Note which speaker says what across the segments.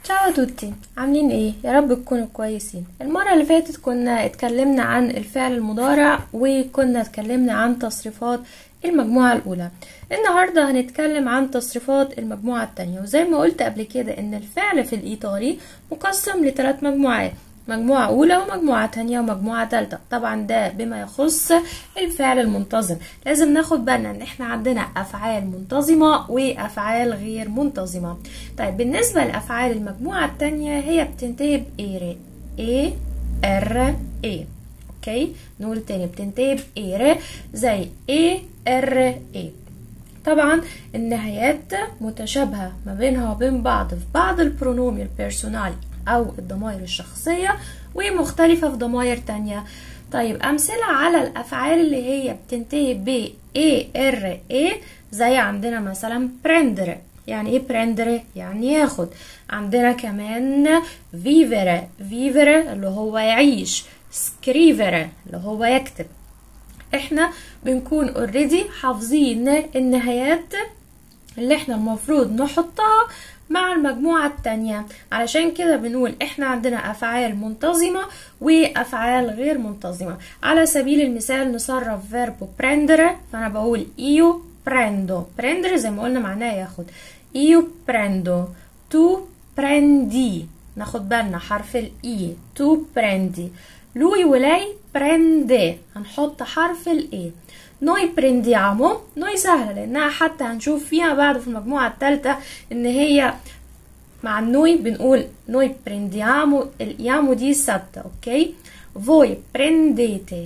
Speaker 1: تشاو توتي، عاملين ايه؟ يا رب تكونوا كويسين. المرة اللي فاتت كنا اتكلمنا عن الفعل المضارع وكنا اتكلمنا عن تصريفات المجموعة الأولى. النهاردة هنتكلم عن تصريفات المجموعة التانية، وزي ما قلت قبل كده ان الفعل في الإيطالي مقسم لثلاث مجموعات، مجموعة أولى ومجموعة تانية ومجموعة تالتة. طبعا ده بما يخص الفعل المنتظم. لازم ناخد بالنا ان احنا عندنا أفعال منتظمة وأفعال غير منتظمة. طيب بالنسبة لأفعال المجموعة التانية هي بتنتهي بإير، إي إر إي. اوكي، نقول تاني بتنتهي بإير زي إي إر إي. طبعا النهايات متشابهة ما بينها وبين بعض في بعض البرونومي البيرسونالي أو الضمائر الشخصية، ومختلفة في ضمائر تانية. طيب أمثلة على الأفعال اللي هي بتنتهي ب ERE زي عندنا مثلا prendere. يعني ايه prendere؟ يعني ياخد. عندنا كمان vivere، vivere اللي هو يعيش، scrivere اللي هو يكتب. احنا بنكون already حافظين النهايات اللي احنا المفروض نحطها مع المجموعة التانية، علشان كده بنقول احنا عندنا افعال منتظمة وافعال غير منتظمة. على سبيل المثال نصرف فيربو prendere، فانا بقول io prendo. prendere زي ما قلنا معناه ياخد. io prendo، tu prendi، ناخد بالنا حرف الاي، tu prendi. lui ولي prende، هنحط حرف الاي. noi prendiamo، noi سهلة لانها حتى هنشوف فيها بعد في المجموعة الثالثة ان هي مع النوي بنقول noi prendiamo، اليامو دي ثابتة. اوكي، voi prendete،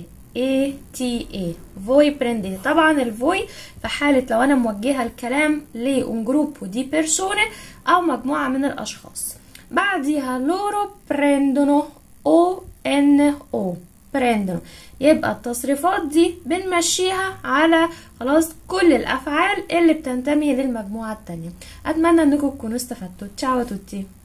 Speaker 1: e voi prendete. طبعا الفوي في حالة لو انا موجهة الكلام لun gruppo di persone او مجموعة من الاشخاص. بعديها loro prendono، o prendono. يبقى التصريفات دي بنمشيها على خلاص كل الافعال اللي بتنتمي للمجموعة التانية. اتمنى انكم تكونوا استفدتوا. تشاو توتي.